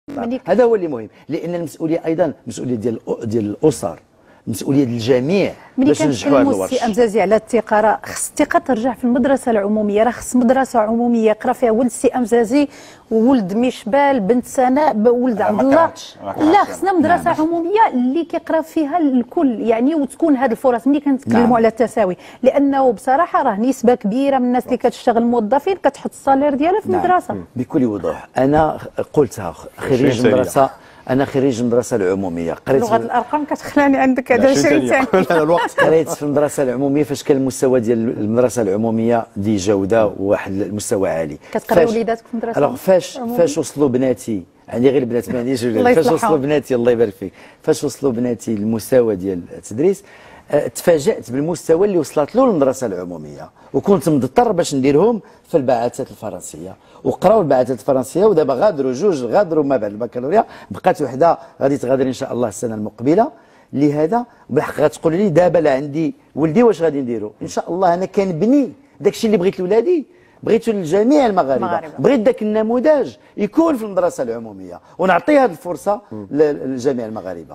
هذا هو اللي مهم، لان المسؤوليه ايضا مسؤوليه ديال الاسر، مسؤوليه الجميع باش ننجحوا هذا الورش. سي امزازي على الثقه، راه خص الثقه ترجع في المدرسه العموميه، راه خص مدرسه عموميه يقرا فيها ولد سي امزازي وولد مشبال بنت سناء ولد عبد الله. لا، خصنا مدرسه عموميه اللي كيقرا فيها الكل يعني، وتكون هذه الفرص ملي كنتكلموا على التساوي، لانه بصراحه راه نسبه كبيره من الناس اللي كتشتغل موظفين كتحط الصالير ديالها في المدرسه. بكل وضوح، انا قلتها خريج مدرسه، انا خريج المدرسه العموميه، قريت لغه الارقام كتخلاني عندك هذا 20 ثانيه. الوقت قريت في المدرسه العموميه فاش كان المستوى ديال المدرسه العموميه ذي جوده وواحد المستوى عالي. كتقري وليداتك في المدرسه؟ الوغ فاش وصلوا بناتي، عندي غير البنات ما عنديش ولاد، فاش وصلوا بناتي الله يبارك فيك، فاش وصلوا بناتي للمستوى ديال التدريس تفاجأت بالمستوى اللي وصلت له المدرسه العموميه، وكنت مضطر باش نديرهم في البعثات الفرنسيه، وقراو البعثات الفرنسيه، ودابا غادروا جوج، غادروا ما بعد البكالوريا، بقات وحده غادي تغادر ان شاء الله السنه المقبله. لهذا بالحق غتقول لي دابا لا عندي ولدي واش غادي نديروا؟ ان شاء الله انا كنبني داكشي اللي بغيت لولادي، بغيتو لجميع المغاربه، بغيت ذاك النموذج يكون في المدرسه العموميه، ونعطي هذه الفرصه لجميع المغاربه.